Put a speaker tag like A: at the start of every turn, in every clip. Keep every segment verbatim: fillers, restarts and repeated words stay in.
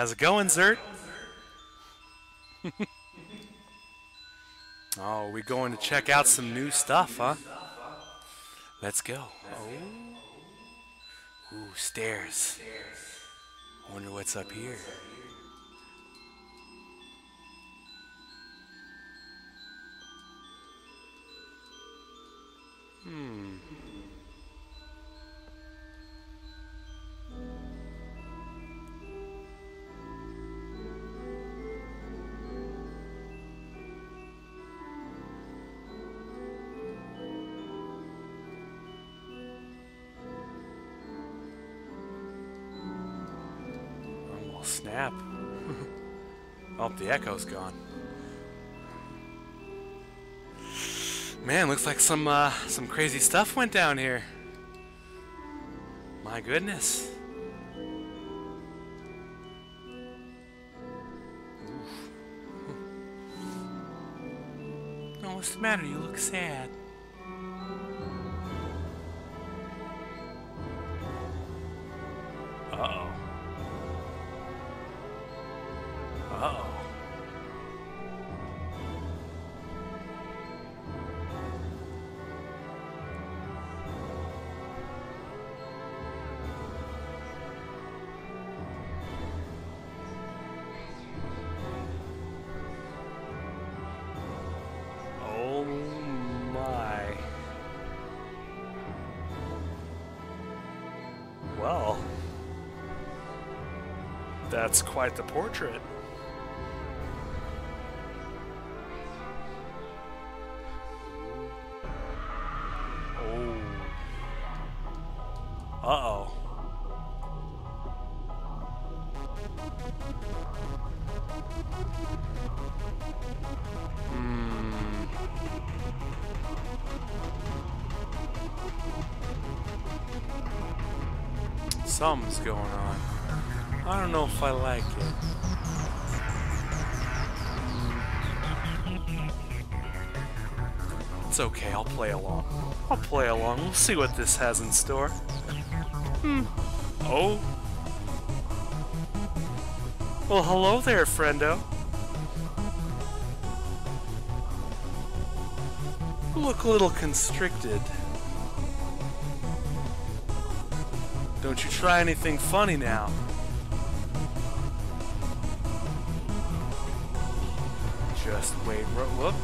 A: How's it going, Xert? Oh, we going to check out some new stuff, huh? Let's go. Oh. Ooh, stairs. I wonder what's up here. Hmm. Snap. Oh, the echo's gone. Man, looks like some uh, some crazy stuff went down here. My goodness. Oh, what's the matter? You look sad. Uh-oh. Uh-oh. Oh my. Well, that's quite the portrait. Uh-oh. Hmm. Something's going on. I don't know if I like it. It's okay, I'll play along. I'll play along. We'll see what this has in store. Hmm. Oh. Well, hello there, friendo. You look a little constricted. Don't you try anything funny now. Just wait. Whoop.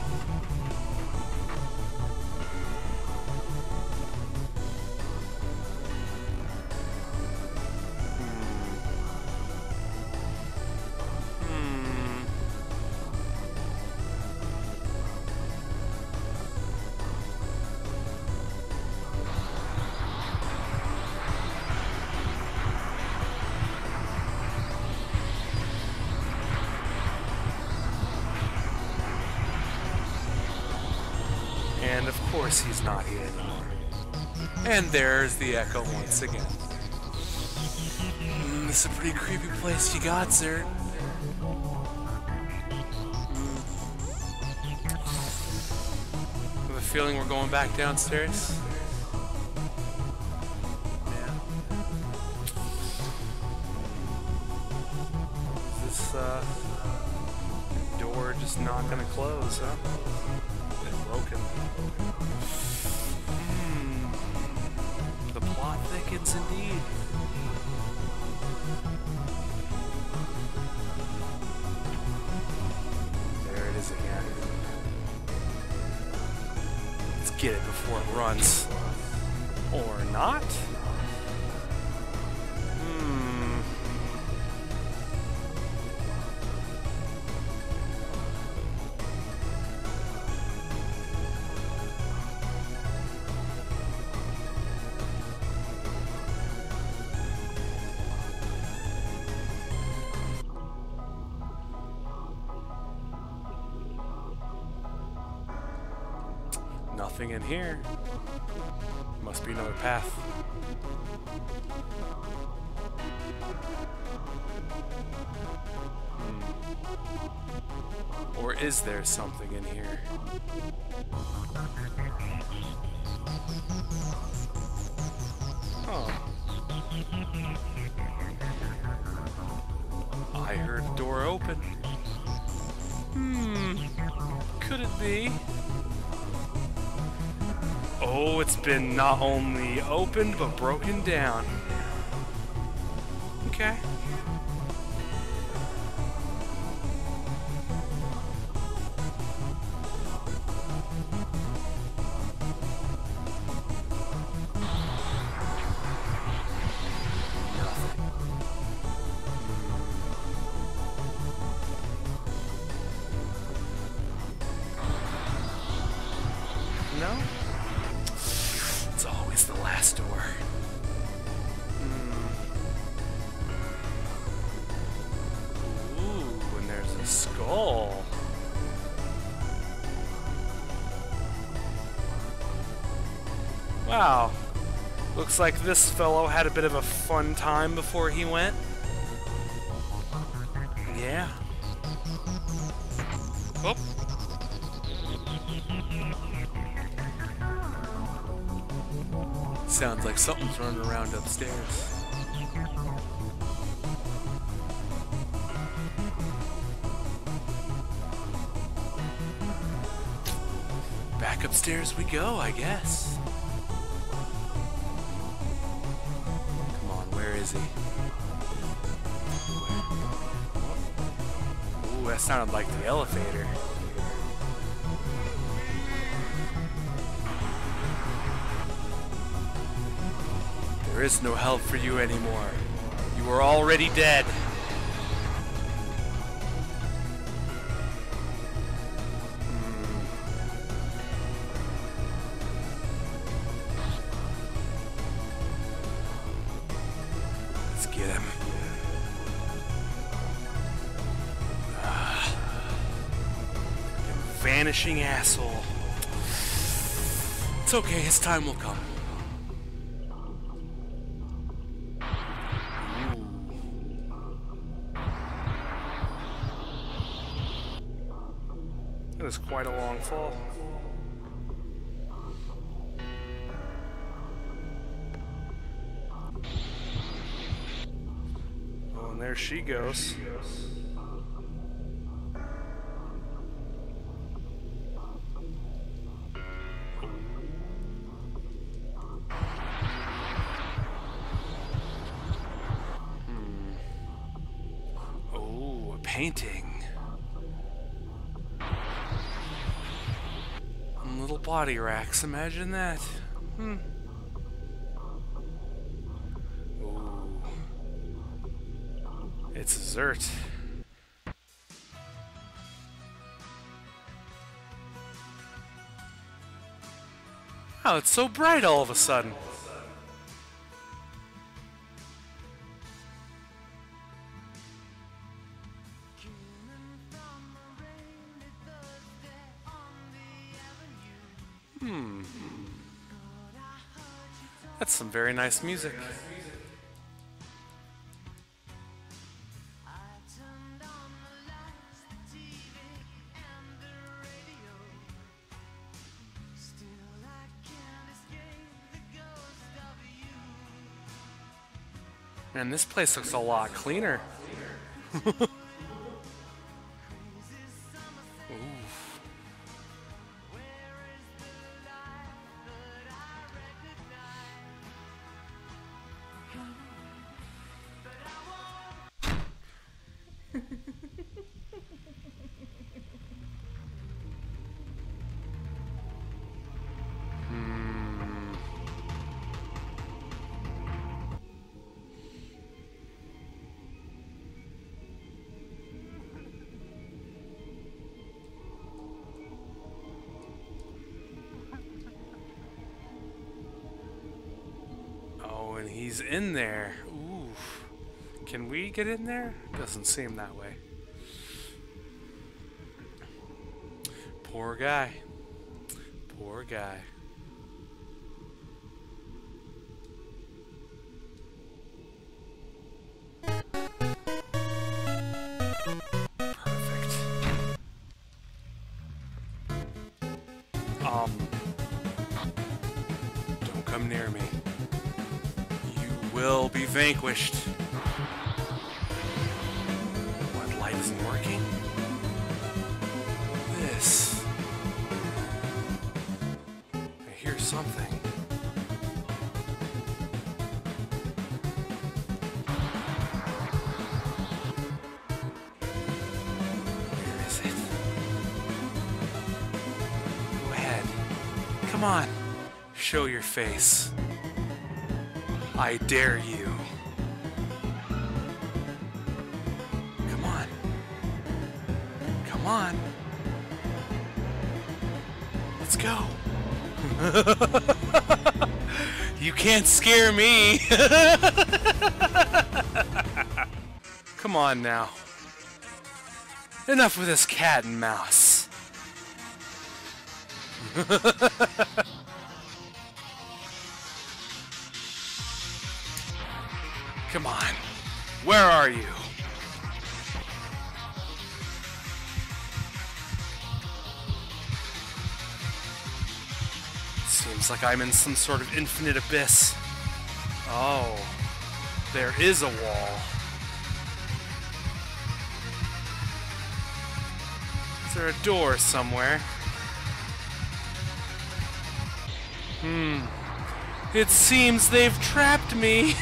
A: And of course he's not here anymore. And there's the echo once again. Mm, this is a pretty creepy place you got, sir. Mm. I have a feeling we're going back downstairs. Yeah. Is this uh, door just not gonna close, huh? Broken. Hmm. The plot thickens indeed. There it is again. Let's get it before it runs. Or not? Hmm. Nothing in here. Must be another path. Hmm. Or is there something in here? Oh. I door open. Hmm. Could it be? Oh, it's been not only opened, but broken down. Okay. No? It's always the last door. Hmm. Ooh, and there's a skull. Wow. Looks like this fellow had a bit of a fun time before he went. Yeah. Oh. Sounds like something's running around upstairs. Back upstairs we go, I guess. Come on, where is he? Ooh, that sounded like the elevator. There is no help for you anymore. You are already dead. Hmm. Let's get him. Ah. Vanishing asshole. It's okay, his time will come. It was quite a long fall. Oh, and there she goes. Hmm. Oh, a painting. Little body racks, imagine that. Hmm. Ooh. It's Xert. Oh, it's so bright all of a sudden. Hmm. That's some very nice music. Man, this place looks a lot cleaner. And he's in there. Ooh. Can we get in there? Doesn't seem that way. Poor guy. Poor guy. Perfect. Um. Don't come near me. Will be vanquished. What light working? This. I hear something. Where is it? Go ahead. Come on. Show your face. I dare you. Come on. Come on. Let's go. You can't scare me. Come on now. Enough with this cat and mouse. Come on. Where are you? Seems like I'm in some sort of infinite abyss. Oh, there is a wall. Is there a door somewhere? Hmm. It seems they've trapped me.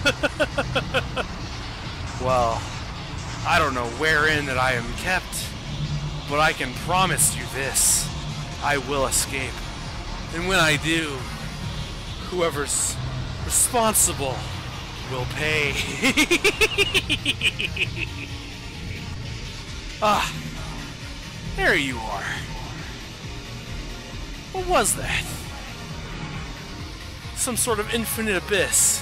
A: Well, I don't know wherein that I am kept, but I can promise you this. I will escape. And when I do, whoever's responsible will pay. Ah, there you are. What was that? Some sort of infinite abyss.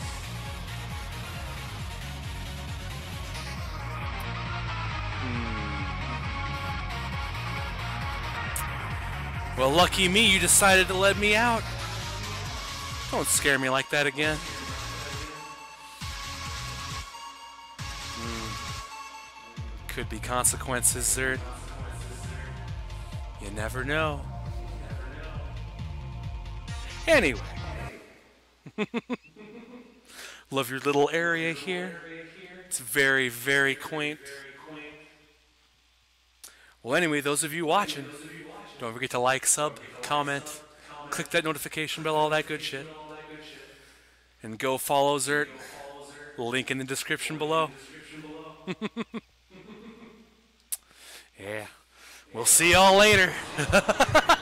A: Well, lucky me, you decided to let me out. Don't scare me like that again. Hmm. Could be consequences, Xert. You never know. Anyway. Love your little area here. It's very, very quaint. Well, anyway, those of you watching, don't forget to like, sub, comment, click that notification bell, all that good shit. And go follow Xert. Link in the description below. Yeah. We'll see y'all later.